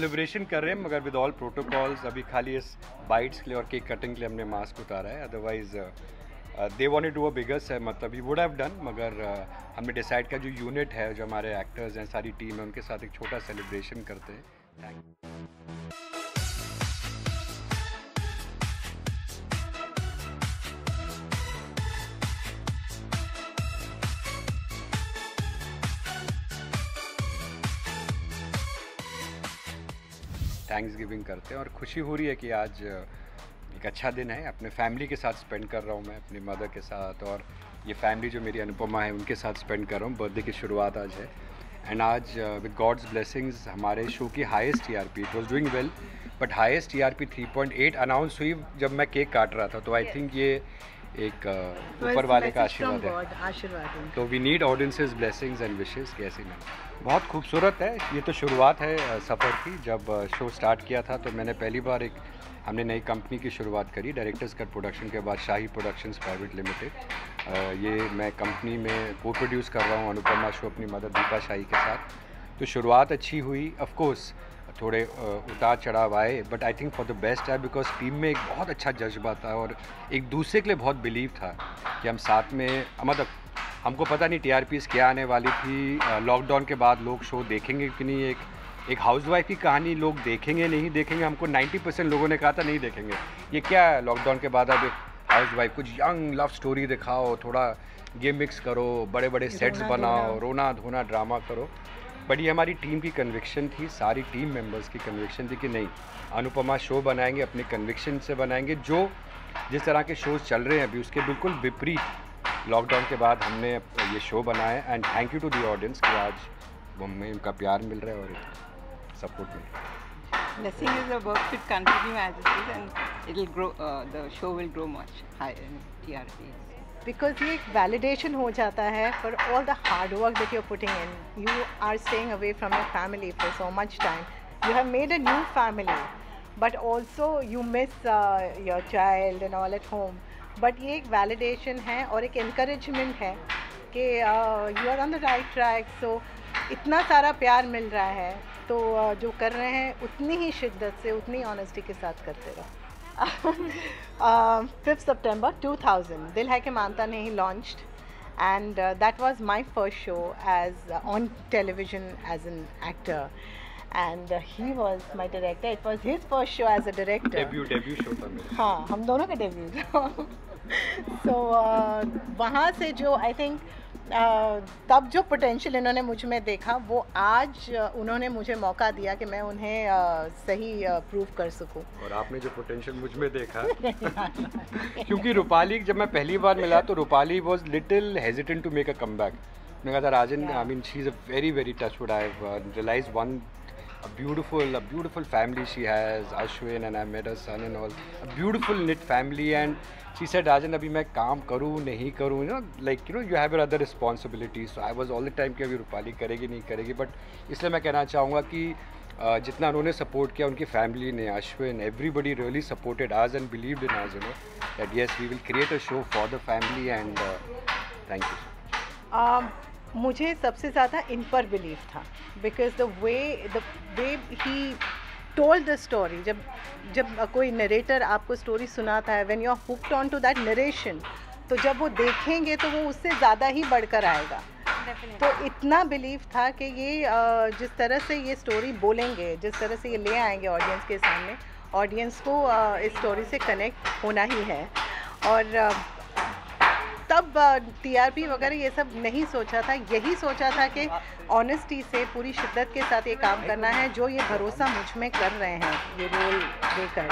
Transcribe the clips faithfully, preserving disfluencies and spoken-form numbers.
Celebration कर रहे हैं मगर विद ऑल प्रोटोकॉल्स। अभी खाली इस बाइट्स के लिए और केक कटिंग के लिए हमने मास्क उतारा है, otherwise they want to do a bigger से मतलब ही वुड हैव डन, मगर uh, हमने डिसाइड किया जो यूनिट है, जो हमारे एक्टर्स हैं, सारी टीम है, उनके साथ एक छोटा सेलिब्रेशन करते हैं। थैंक थैंक्स गिविंग करते हैं और खुशी हो रही है कि आज एक अच्छा दिन है, अपने फैमिली के साथ स्पेंड कर रहा हूँ मैं, अपनी मदर के साथ, और ये फैमिली जो मेरी अनुपमा है उनके साथ स्पेंड कर रहा हूँ। बर्थडे की शुरुआत आज है एंड आज विद गॉड्स ब्लेसिंग्स हमारे शो की highest TRP, it was doing well but highest TRP three point eight announce हुई जब मैं केक काट रहा था, तो आई थिंक ये एक ऊपर uh, वाले का आशीर्वाद है। आशीर्वाद तो we need audience's blessings and wishes. कैसे नहीं, बहुत खूबसूरत है। ये तो शुरुआत है सफ़र की। जब शो स्टार्ट किया था तो मैंने पहली बार एक हमने नई कंपनी की शुरुआत करी, डायरेक्टर्स कट प्रोडक्शन के बाद शाही प्रोडक्शंस प्राइवेट लिमिटेड। ये मैं कंपनी में को प्रोड्यूस कर रहा हूँ अनुपमा शो अपनी मदर दीपा शाही के साथ। तो शुरुआत अच्छी हुई, ऑफ कोर्स थोड़े उतार चढ़ाव आए, but I think for the best है बिकॉज टीम में एक बहुत अच्छा जज्बा था और एक दूसरे के लिए बहुत बिलीव था कि हम साथ में, मतलब हमको पता नहीं टीआरपीज़ क्या आने वाली थी, लॉकडाउन के बाद लोग शो देखेंगे कि नहीं, एक एक हाउसवाइफ की कहानी लोग देखेंगे नहीं देखेंगे। हमको नब्बे परसेंट लोगों ने कहा था नहीं देखेंगे, ये क्या है लॉकडाउन के बाद अब एक हाउसवाइफ, कुछ यंग लव स्टोरी दिखाओ, थोड़ा गेम मिक्स करो, बड़े बड़े सेट्स बनाओ, रोना धोना ड्रामा करो। बट ये हमारी टीम की कन्विक्शन थी, सारी टीम मेंबर्स की कन्विक्शन थी कि नहीं, अनुपमा शो बनाएंगे, अपने कन्विक्शन से बनाएंगे। जो जिस तरह के शोज़ चल रहे हैं अभी उसके बिल्कुल विपरीत लॉकडाउन के बाद हमने ये शो बनाया and thank you to the audience कि आज हमें उनका प्यार मिल रहा है और सपोर्ट मिल रहा है। Blessing is a work should continue as it is and it will grow, uh, the show will grow much higher in T R P. Because ये एक validation हो जाता है for all the hard work that you're putting in. You are staying away from your family for so much time. You have made a new family, but also you miss uh, your child and all at home. But ये एक validation है और एक encouragement है कि uh, you are on the right track. So इतना सारा प्यार मिल रहा है तो uh, जो कर रहे हैं उतनी ही शिद्दत से, उतनी ऑनेस्टी के साथ करते रहो। फिफ्थ सितंबर टू थाउज़ेंड दिल है कि मानता नहीं launched and uh, that was my first show as uh, on television as an actor and uh, he was my director. It was his first show as a director. Debut debut show था मेरा। हाँ, हम दोनों का debut था। so uh, वहाँ से जो I think Uh, तब जो पोटेंशियल इन्होंने मुझ में देखा वो आज uh, उन्होंने मुझे मौका दिया कि मैं उन्हें uh, सही प्रूव uh, कर सकूं। और आपने जो पोटेंशियल मुझ में देखा क्योंकि रूपाली जब मैं पहली बार मिला तो Rupali was little hesitant to make a comeback. मैंने कहा था Rajan, I mean she is a very very touchwood, I have realised one a beautiful a beautiful family she has, Ashwin, and I met her son and all, a beautiful knit family. And she said, Rajan, abhi main kaam karu nahi karu, you know, like you know you have your other responsibilities. So I was all the time कि अभी रूपाली करेगी नहीं करेगी, but इसलिए मैं कहना चाहूँगा कि uh, जितना उन्होंने सपोर्ट किया उनकी फैमिली ने, Ashwin, everybody really supported us and believed in us, you know, that yes we will create a show for the family and uh, thank you. um, मुझे सबसे ज़्यादा इन पर बिलीव था because the way the way he told the story. जब जब कोई narrator आपको story सुनाता है, when you are hooked on to that narration, तो जब वो देखेंगे तो वो उससे ज़्यादा ही बढ़कर आएगा। तो इतना बिलीव था कि ये जिस तरह से ये स्टोरी बोलेंगे, जिस तरह से ये ले आएंगे ऑडियंस के सामने, ऑडियंस को इस स्टोरी से कनेक्ट होना ही है। और तब टीआरपी वगैरह ये सब नहीं सोचा था, यही सोचा था कि ऑनेस्टी से पूरी शिद्दत के साथ ये काम करना है जो ये भरोसा मुझ में कर रहे हैं ये रोल देकर।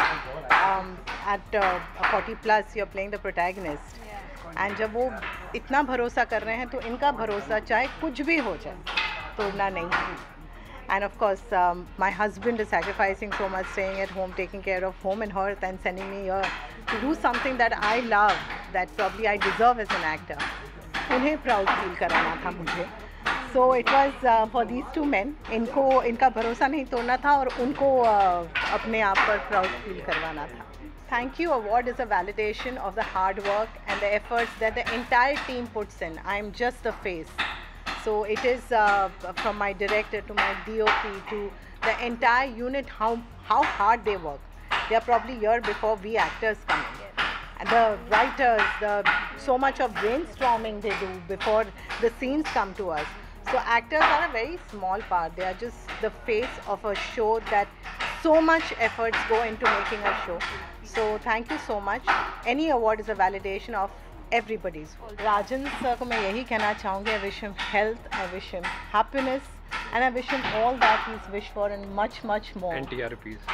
At forty plus you are playing the protagonist and जब वो इतना भरोसा कर रहे हैं तो इनका भरोसा चाहे कुछ भी हो जाए तोड़ना नहीं है। And of course, um, my husband is sacrificing so much, staying at home, taking care of home and hearth, and sending me here to do something that I love, that probably I deserve as an actor. उन्हें proud feel कराना था मुझे. So it was uh, for these two men. इनको इनका भरोसा नहीं तोड़ना था और उनको uh, अपने आप पर proud feel करवाना था. Thank You Award is a validation of the hard work and the efforts that the entire team puts in. I am just the face. So it is uh, from my director to my D O P to the entire unit, how how hard they work. They are probably here before we actors come in. And the writers, the so much of brainstorming they do before the scenes come to us. So actors are a very small part. They are just the face of a show that so much efforts go into making a show. So thank you so much. Any award is a validation of everybody's work. Rajan sir को मैं यही कहना चाहूँगी, I wish him health, I wish him happiness, and I wish him all that he's wished for and much much more. And T R Ps.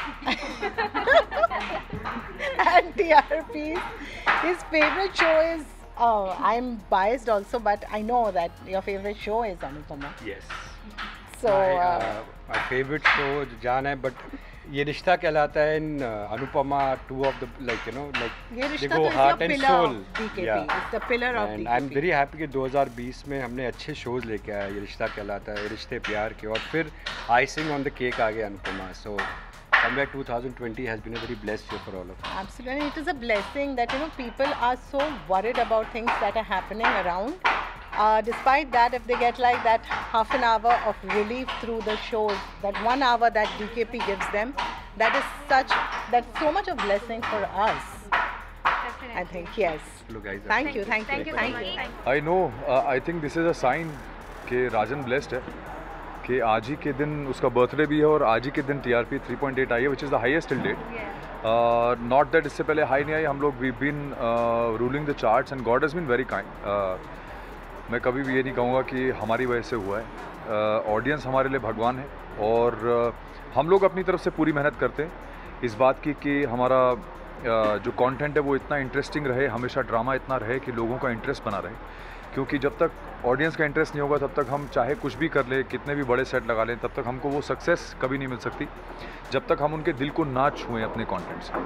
And T R Ps. His favorite show is, oh, I'm biased also, but I know that your favorite show is Anupama. Yes. So my, uh, uh, my favorite show जान है, but ये रिश्ता कहलाता है in uh, Anupama, two of the, like you know, like ये they रिश्ता go तो is heart the and pillar soul. of D K P. Yeah. It's the pillar of And D K I'm P. very happy कि दो हज़ार बीस में हमने अच्छे shows लेके आया. ये रिश्ता कहलाता है, रिश्ते प्यार के, और फिर icing on the cake आ गया Anupama. So somewhere twenty twenty has been a very blessed year for all of us. Absolutely, it is a blessing that, you know, people are so worried about things that are happening around. Uh, despite that, if they get like that half an hour of relief through the shows, that one hour that D K P gives them, that is such, that's so much of blessing for us. I think, yes. Look, guys, Thank you, thank you, Thank you so thank much. you. Thank I know I think this is a sign कि Rajan blessed है कि आज ही के दिन उसका birthday भी है और आज ही के दिन T R P three point eight आई है, which is the highest till date. Not that इससे पहले हाई नहीं आई. हम लोग we been ruling the charts and God has been very kind. मैं कभी भी ये नहीं कहूँगा कि हमारी वजह से हुआ है. ऑडियंस uh, हमारे लिए भगवान है और uh, हम लोग अपनी तरफ से पूरी मेहनत करते हैं इस बात की कि हमारा uh, जो कंटेंट है वो इतना इंटरेस्टिंग रहे, हमेशा ड्रामा इतना रहे कि लोगों का इंटरेस्ट बना रहे. क्योंकि जब तक ऑडियंस का इंटरेस्ट नहीं होगा तब तक हम चाहे कुछ भी कर ले, कितने भी बड़े सेट लगा लें, तब तक हमको वो सक्सेस कभी नहीं मिल सकती जब तक हम उनके दिल को ना छुएं अपने कंटेंट से.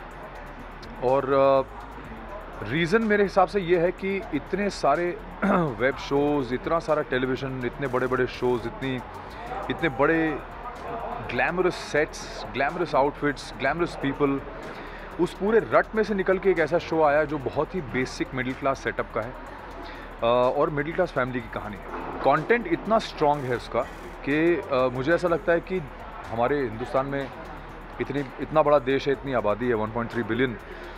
और रीज़न uh, मेरे हिसाब से ये है कि इतने सारे वेब शोज़, इतना सारा टेलीविज़न, इतने बड़े बड़े शोज़, इतनी इतने बड़े glamorous sets, glamorous outfits, glamorous people, उस पूरे रट में से निकल के एक ऐसा शो आया जो बहुत ही बेसिक मिडिल क्लास सेटअप का है uh, और मिडिल क्लास फैमिली की कहानी है. कंटेंट इतना स्ट्रॉन्ग है उसका कि uh, मुझे ऐसा लगता है कि हमारे हिंदुस्तान में इतनी इतना बड़ा देश है, इतनी आबादी है वन पॉइंट थ्री बिलियन,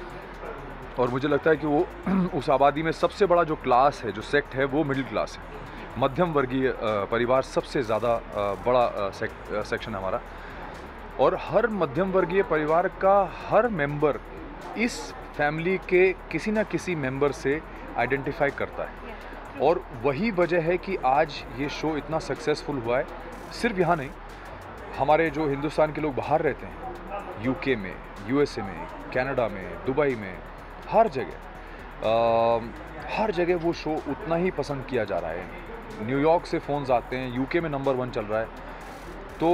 और मुझे लगता है कि वो उस आबादी में सबसे बड़ा जो क्लास है, जो सेक्ट है, वो मिडिल क्लास है. मध्यम वर्गीय परिवार सबसे ज़्यादा बड़ा सेक्शन है हमारा, और हर मध्यम वर्गीय परिवार का हर मेंबर इस फैमिली के किसी न किसी मेंबर से आइडेंटिफाई करता है. और वही वजह है कि आज ये शो इतना सक्सेसफुल हुआ है. सिर्फ यहाँ नहीं, हमारे जो हिंदुस्तान के लोग बाहर रहते हैं, यूके में, यूएसए में, कनाडा में, दुबई में, हर जगह आ, हर जगह वो शो उतना ही पसंद किया जा रहा है. न्यूयॉर्क से फ़ोन्स आते हैं, यूके में नंबर वन चल रहा है. तो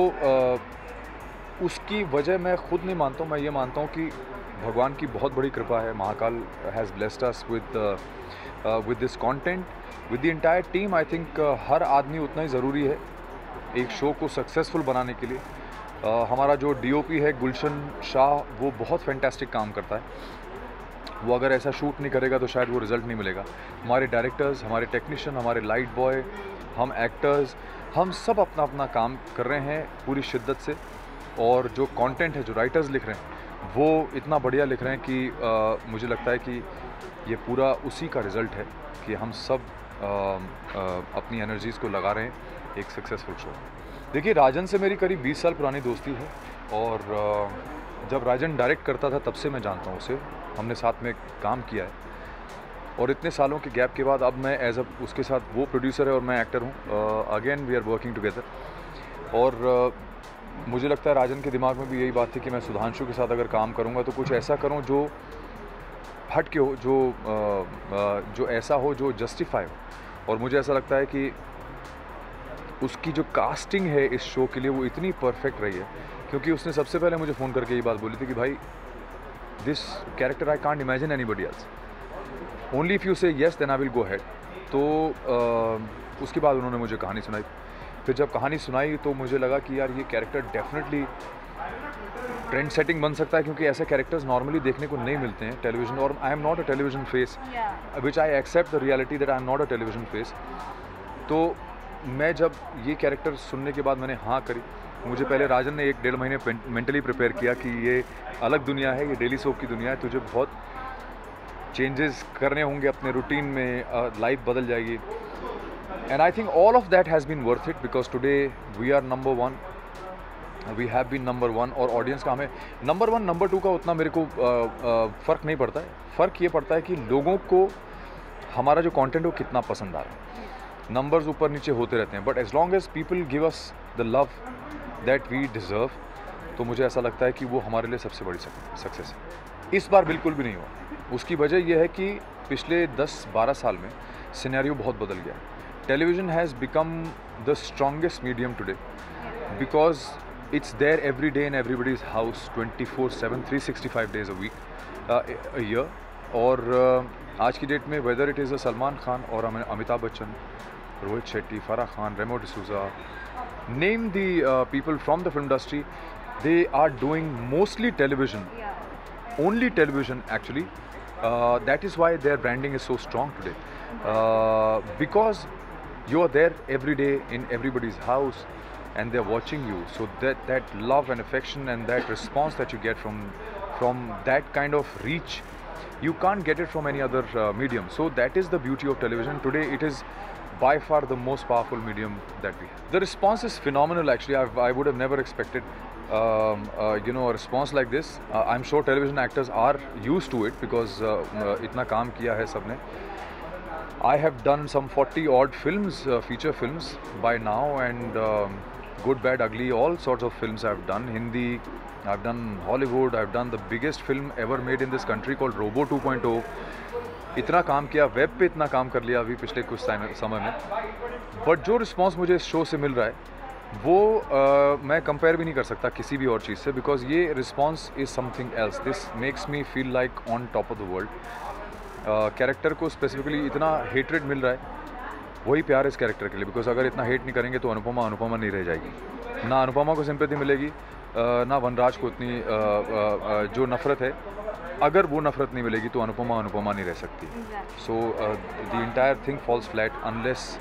आ, उसकी वजह मैं खुद नहीं मानता हूँ, मैं ये मानता हूँ कि भगवान की बहुत बड़ी कृपा है. Mahakal has blessed us with with this content, with the entire team. I think हर आदमी उतना ही ज़रूरी है एक शो को सक्सेसफुल बनाने के लिए. आ, हमारा जो डीओपी है गुलशन शाह, वो बहुत फैंटास्टिक काम करता है. वो अगर ऐसा शूट नहीं करेगा तो शायद वो रिज़ल्ट नहीं मिलेगा. हमारे डायरेक्टर्स, हमारे टेक्नीशियन, हमारे लाइट बॉय, हम एक्टर्स, हम सब अपना अपना काम कर रहे हैं पूरी शिद्दत से. और जो कंटेंट है, जो राइटर्स लिख रहे हैं, वो इतना बढ़िया लिख रहे हैं कि आ, मुझे लगता है कि ये पूरा उसी का रिज़ल्ट है कि हम सब आ, आ, अपनी एनर्जीज़ को लगा रहे हैं एक सक्सेसफुल शो. देखिए, राजन से मेरी करीब बीस साल पुरानी दोस्ती है, और आ, जब राजन डायरेक्ट करता था तब से मैं जानता हूँ उसे. हमने साथ में काम किया है, और इतने सालों के गैप के बाद अब मैं एज अ उसके साथ, वो प्रोड्यूसर है और मैं एक्टर हूँ, again we are working together. और uh, मुझे लगता है राजन के दिमाग में भी यही बात थी कि मैं सुधांशु के साथ अगर काम करूँगा तो कुछ ऐसा करूँ जो हट के हो, जो uh, uh, जो ऐसा हो जो जस्टिफाई हो. और मुझे ऐसा लगता है कि उसकी जो कास्टिंग है इस शो के लिए वो इतनी परफेक्ट रही है, क्योंकि उसने सबसे पहले मुझे फ़ोन करके ये बात बोली थी कि भाई, this character I can't imagine anybody else, only if you say yes then I will go head. तो uh, उसके बाद उन्होंने मुझे कहानी सुनाई. फिर जब कहानी सुनाई तो मुझे लगा कि यार ये कैरेक्टर डेफिनेटली ट्रेंड सेटिंग बन सकता है, क्योंकि ऐसे कैरेक्टर्स नॉर्मली देखने को नहीं मिलते हैं टेलीविज़न. और I am not a television face, which I accept the reality that I am not a television face. तो मैं जब ये कैरेक्टर सुनने के बाद मैंने हाँ करी, मुझे पहले राजन ने एक डेढ़ महीने मेंटली प्रिपेयर किया कि ये अलग दुनिया है, ये डेली सोप की दुनिया है, तुझे बहुत चेंजेस करने होंगे अपने रूटीन में, लाइफ बदल जाएगी. And I think all of that has been worth it because today we are number one, we have been number one. और ऑडियंस का हमें नंबर वन नंबर टू का उतना मेरे को फ़र्क नहीं पड़ता है. फ़र्क ये पड़ता है कि लोगों को हमारा जो कंटेंट है वो कितना पसंद आ रहा है. नंबर्स ऊपर नीचे होते रहते हैं, but as long as people give us the love that we deserve, तो मुझे ऐसा लगता है कि वो हमारे लिए सबसे बड़ी सक्सेस है. इस बार बिल्कुल भी नहीं हुआ. उसकी वजह यह है कि पिछले दस बारह साल में सिनेरियो बहुत बदल गया. Television has become the strongest medium today because it's there every day in everybody's house twenty-four seven three sixty-five days a week uh, a year. और uh, आज की डेट में whether it is a Salman Khan और Amitabh Bachchan, Rohit Shetty, Farah Khan, Remo D'Souza, name the people from the film industry, they are doing mostly television, only television actually. Uh, that is why their branding is so strong today, uh, because you are there every day in everybody's house and they're watching you. So that that love and affection and that response that you get from from that kind of reach, you can't get it from any other uh, medium. So that is the beauty of television. Today it is by far the most powerful medium that we have. The response is phenomenal actually. I've, I would have never expected um, uh, you know a response like this. uh, I'm sure television actors are used to it because uh, uh, itna kaam kiya hai sabne. I have done some forty odd films, uh, feature films by now, and um, good, bad, ugly, all sorts of films I've done. Hindi, I've done Hollywood, I've done the biggest film ever made in this country called Robo two point O. इतना काम किया, web पे इतना काम कर लिया अभी पिछले कुछ समय में. बट जो रिस्पॉन्स मुझे इस शो से मिल रहा है वो uh, मैं कंपेयर भी नहीं कर सकता किसी भी और चीज़ से, बिकॉज ये response is something else. This makes me feel like on top of the world. Character को स्पेसिफिकली इतना हेटरेड मिल रहा है, वही प्यार इस कैरेक्टर के लिए. बिकॉज अगर इतना हेट नहीं करेंगे तो अनुपमा अनुपमा नहीं रह जाएगी. ना अनुपमा को सिंपैथी मिलेगी, ना वनराज को इतनी जो नफ़रत है, अगर वो नफ़रत नहीं मिलेगी तो अनुपमा अनुपमा नहीं रह सकती. So the entire thing falls flat unless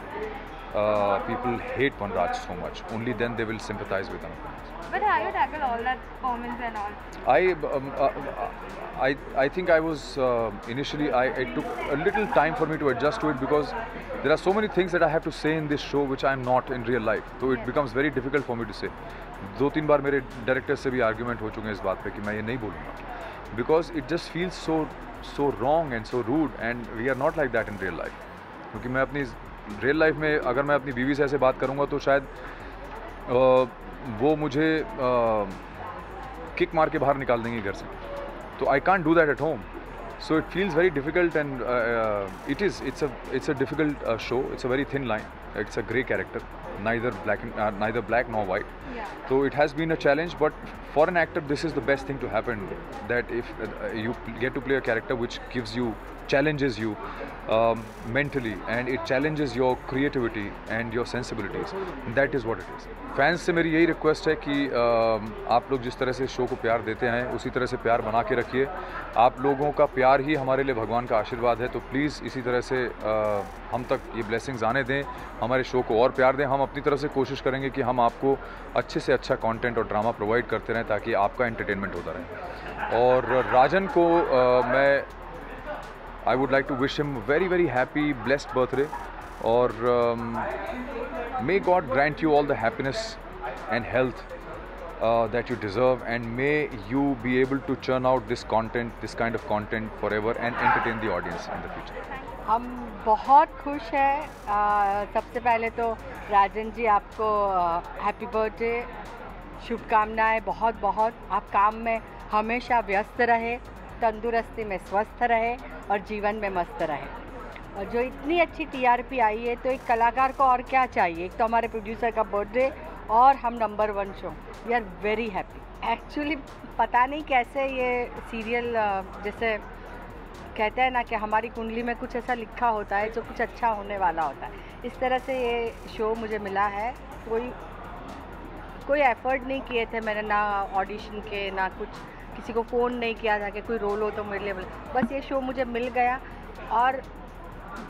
people hate Vanraj so much. Only then they will sympathise with Anupamaa. But how you tackle all that comments and all? I, um, uh, I, I think I was uh, initially. I it took a little time for me to adjust to it because there are so many things that I have to say in this show which I am not in real life. So it becomes very difficult for me to say. दो तीन बार मेरे director से भी argument हो चुके हैं इस बात पे कि मैं ये नहीं बोलूँगा, because it just feels so so wrong and so rude, and we are not like that in real life. क्योंकि मैं अपनी रियल लाइफ में अगर मैं अपनी बीवी से ऐसे बात करूँगा तो शायद uh, वो मुझे किक मार के बाहर निकाल देंगे घर से. तो I can't do that at home. So it feels very difficult and it is it's a it's a difficult show. It's a very thin line. It's a grey character, neither black uh, neither black nor white. Yeah. So it has been a challenge, but for an actor this is the best thing to happen, that if uh, you get to play a character which gives you, challenges you um, mentally, and it challenges your creativity and your sensibilities. That is what it is. Fans से मेरी यही request है कि uh, आप लोग जिस तरह से शो को प्यार देते हैं उसी तरह से प्यार बना के रखिए. आप लोगों का प्यार ही हमारे लिए भगवान का आशीर्वाद है. तो प्लीज़ इसी तरह से uh, हम तक ये ब्लेसिंग्स आने दें, हमारे शो को और प्यार दें. हम अपनी तरफ से कोशिश करेंगे कि हम आपको अच्छे से अच्छा कंटेंट और ड्रामा प्रोवाइड करते रहें ताकि आपका एंटरटेनमेंट होता रहे. और राजन को uh, मैं I would like to wish him very very happy blessed birthday, और may God grant you all the happiness and health that you deserve, and may you be able to churn out this content, this kind of content forever, and entertain the audience in the future. हम बहुत खुश हैं. सबसे पहले तो राजन जी आपको happy birthday, शुभकामनाएं बहुत बहुत. आप काम में हमेशा व्यस्त रहे, तंदुरुस्ती में स्वस्थ रहे और जीवन में मस्त रहे. और जो इतनी अच्छी टीआरपी आई है तो एक कलाकार को और क्या चाहिए. एक तो हमारे प्रोड्यूसर का बर्थडे और हम number one show. We are very happy. Actually पता नहीं कैसे ये सीरियल, जैसे कहते हैं ना कि हमारी कुंडली में कुछ ऐसा लिखा होता है जो कुछ अच्छा होने वाला होता है, इस तरह से ये शो मुझे मिला है. कोई कोई एफर्ट नहीं किए थे मैंने, ना ऑडिशन के, ना कुछ किसी को फ़ोन नहीं किया था कि कोई रोल हो तो मेरे लिए. बस ये शो मुझे मिल गया और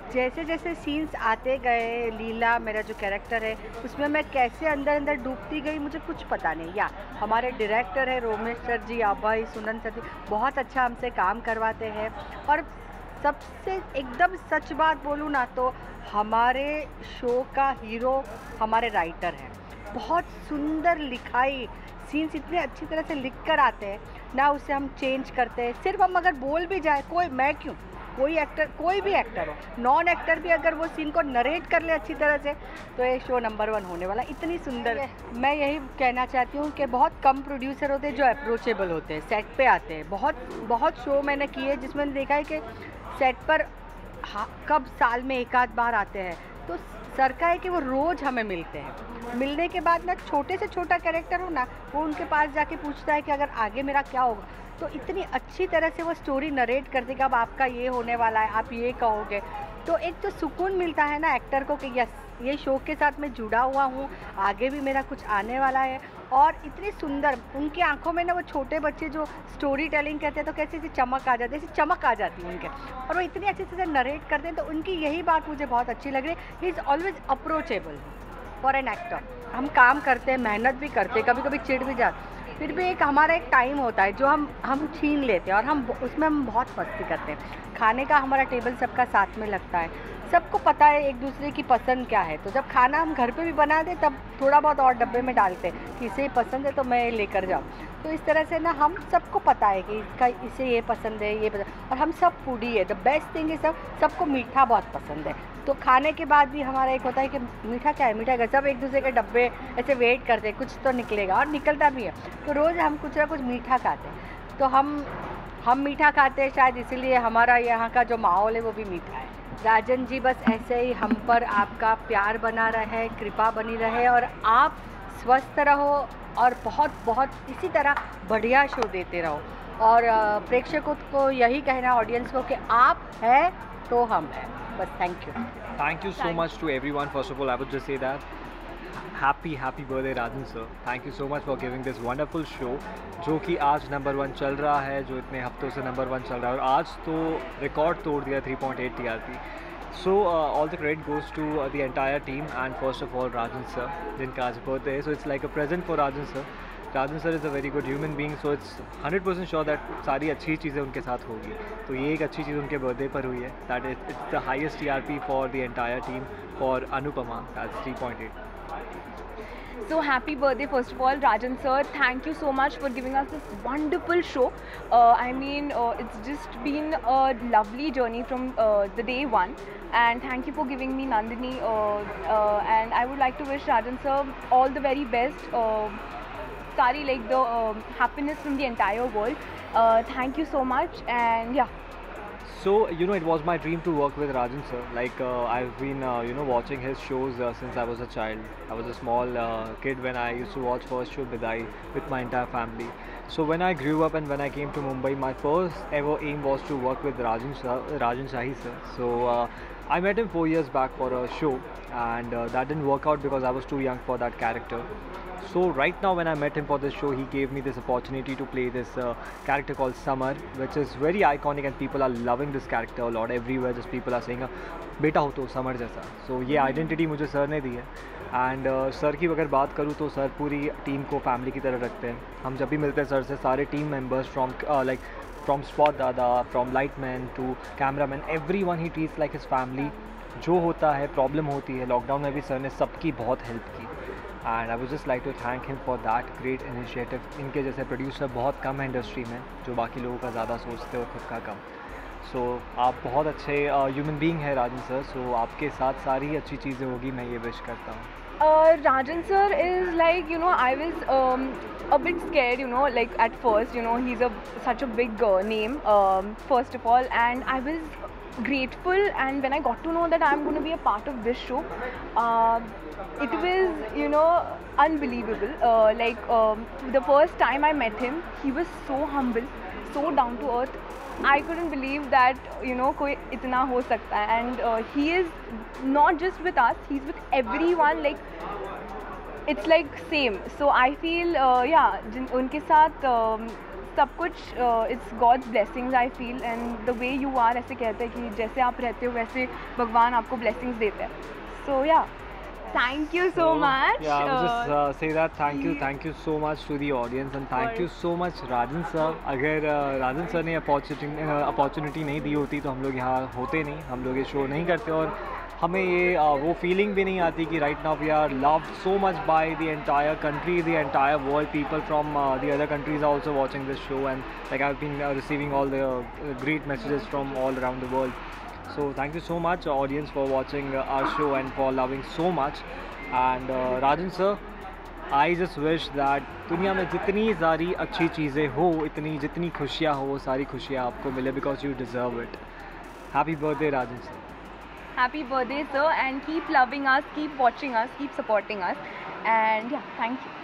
जैसे जैसे सीन्स आते गए, लीला मेरा जो कैरेक्टर है उसमें मैं कैसे अंदर अंदर डूबती गई मुझे कुछ पता नहीं। या हमारे डायरेक्टर है रोमेश सर जी, अभय, सुनन सर जी बहुत अच्छा हमसे काम करवाते हैं। और सबसे एकदम सच बात बोलूँ ना तो हमारे शो का हीरो हमारे राइटर हैं। बहुत सुंदर लिखाई, सीन्स इतने अच्छी तरह से लिख कर आते हैं ना, उसे हम चेंज करते हैं। सिर्फ हम अगर बोल भी जाए, कोई मैं क्यों, कोई एक्टर, कोई भी एक्टर हो, नॉन एक्टर भी अगर वो सीन को नरेट कर ले अच्छी तरह से तो ये शो नंबर वन होने वाला। इतनी सुंदर है। मैं यही कहना चाहती हूँ कि बहुत कम प्रोड्यूसर होते हैं जो अप्रोचेबल होते हैं, सेट पे आते हैं। बहुत बहुत शो मैंने किए जिसमें देखा है कि सेट पर हाँ, कब साल में एक आध बार आते हैं। तो सर का है कि वो रोज़ हमें मिलते हैं। मिलने के बाद ना छोटे से छोटा कैरेक्टर हो ना, वो उनके पास जाके पूछता है कि अगर आगे मेरा क्या होगा। तो इतनी अच्छी तरह से वो स्टोरी नरेट करते कि अब आपका ये होने वाला है, आप ये कहोगे। तो एक तो सुकून मिलता है ना एक्टर को कि यस ये शो के साथ मैं जुड़ा हुआ हूँ, आगे भी मेरा कुछ आने वाला है। और इतनी सुंदर उनकी आंखों में ना, वो छोटे बच्चे जो स्टोरी टेलिंग करते हैं तो कैसे ऐसी चमक आ जाती है, ऐसी चमक आ जाती है उनके, और वो इतनी अच्छी तरह नरेट करते हैं। तो उनकी यही बात मुझे बहुत अच्छी लग रही है, he is always approachable for an actor. हम काम करते हैं, मेहनत भी करते हैं, कभी कभी चिढ़ भी जाते, फिर भी एक हमारा एक टाइम होता है जो हम हम छीन लेते हैं और हम उसमें हम बहुत मस्ती करते हैं। खाने का हमारा टेबल सबका साथ में लगता है, सबको पता है एक दूसरे की पसंद क्या है। तो जब खाना हम घर पे भी बना दें तब थोड़ा बहुत और डब्बे में डालते हैं कि इसे पसंद है तो मैं लेकर जाऊँ। तो इस तरह से ना हम सबको पता है कि इसका इसे ये पसंद है, ये पसंद, और हम सब फूडी है। द बेस्ट थिंग है सब सबको मीठा बहुत पसंद है। तो खाने के बाद भी हमारा एक होता है कि मीठा क्या है, मीठा क्या, सब एक दूसरे के डब्बे ऐसे वेट करते हैं कुछ तो निकलेगा, और निकलता भी है। तो रोज़ हम कुछ ना कुछ मीठा खाते हैं। तो हम हम मीठा खाते हैं शायद इसीलिए हमारा यहाँ का जो माहौल है वो भी मीठा है। राजन जी बस ऐसे ही हम पर आपका प्यार बना रहे, कृपा बनी रहे, और आप स्वस्थ रहो और बहुत बहुत इसी तरह बढ़िया शो देते रहो। और प्रेक्षकों को यही कहना, ऑडियंस को, कि आप हैं तो हम हैं। बस thank you. Thank you so much to everyone. First of all, I would just say that happy happy birthday Rajan sir. Thank you so much for giving this wonderful show जो कि आज नंबर वन चल रहा है, जो इतने हफ्तों से नंबर वन चल रहा है, और आज तो रिकॉर्ड तोड़ दिया three point eight T R P. So uh, all the credit goes to uh, the entire team, and first of all Rajan sir जिनका आज birthday है, so it's like a present for Rajan sir. Rajan sir is a very good human being, so it's one hundred percent sure that सारी अच्छी चीज़ें उनके साथ होगी। तो ये एक अच्छी चीज़ उनके बर्थडे पर हुई है, that is it's the highest T R P for the entire team for Anupama, that's three point eight. So happy birthday first of all Rajan sir, thank you so much for giving us this wonderful show. uh, I mean uh, it's just been a lovely journey from uh, the day one, and thank you for giving me Nandini, uh, uh, and I would like to wish Rajan sir all the very best, uh, sari like the uh, happiness from the entire world. Uh, thank you so much, and yeah. So you know, it was my dream to work with Rajan sir. Like uh, I've been uh, you know watching his shows uh, since I was a child. I was a small uh, kid when I used to watch first show Bidai with my entire family. So when I grew up and when I came to Mumbai, my first ever aim was to work with Rajan sir, Rajan Shahi sir. So uh, I met him four years back for a show, and uh, that didn't work out because I was too young for that character. So right now when I met him for this show, he gave me this opportunity to play this uh, character called Samar, which is very iconic and people are loving this character a lot. Everywhere just people are saying बेटा हो तो summer जैसा. So ये identity मुझे sir ने दी है, and sir uh, की अगर बात करूँ तो सर पूरी टीम को फैमिली की तरह रखते हैं. हम जब भी मिलते हैं सर से, सारे team members from like from spot दादा, from lightman to cameraman, every one he treats like his family. जो होता है, प्रॉब्लम होती है, लॉकडाउन में भी सर ने सबकी बहुत हेल्प की, and I would just like to thank him for that great initiative. इनके जैसे प्रोड्यूसर बहुत कम है इंडस्ट्री में जो बाकी लोगों का ज़्यादा सोचते हो, खुद का कम. सो so, आप बहुत अच्छे ह्यूमन बीइंग है राजन सर. सो so, आपके साथ सारी अच्छी चीज़ें होगी, मैं ये विश करता हूँ. Uh, Rajan sir is like, you know, I was um, a bit scared, you know, like at first, you know, he's a such a big uh, name, um, first of all, and I was grateful, and when I got to know that I'm going to be a part of this show, uh, it was, you know, unbelievable. Uh, like um, the first time I met him, he was so humble, so down to earth. I couldn't believe that, you know, कोई इतना हो सकता है, and uh, he is not just with us, he's with everyone, like it's like same. So I feel uh, yeah, जिन उनके साथ uh, सब कुछ it's God's blessings I feel, and the way you are, ऐसे कहते हैं कि जैसे आप रहते हो वैसे भगवान आपको ब्लेसिंग्स देते हैं. सो या thank you so much. Yeah, I would just uh, uh, say that thank you, thank you so much to the audience and thank For- you so much Rajan sir. अगर uh, Rajan sir ने opportunity uh, opportunity नहीं दी होती तो हम लोग यहाँ होते नहीं, हम लोग ये शो नहीं करते और हमें ये uh, वो फीलिंग भी नहीं आती कि right now we are loved so much by the entire country, the entire world. People from uh, the other countries are also watching this show, and like I've been uh, receiving all the uh, great messages from all around the world. So thank you so much audience for watching uh, our show and for loving so much. And uh, Rajan sir, I just wish that दुनिया में जितनी सारी अच्छी चीज़ें हो, इतनी जितनी खुशियाँ हो, वो सारी खुशियाँ आपको मिले because you deserve it. Happy birthday Rajan sir. happy birthday sir, and keep loving us, keep watching us, keep supporting us, and yeah, thank you.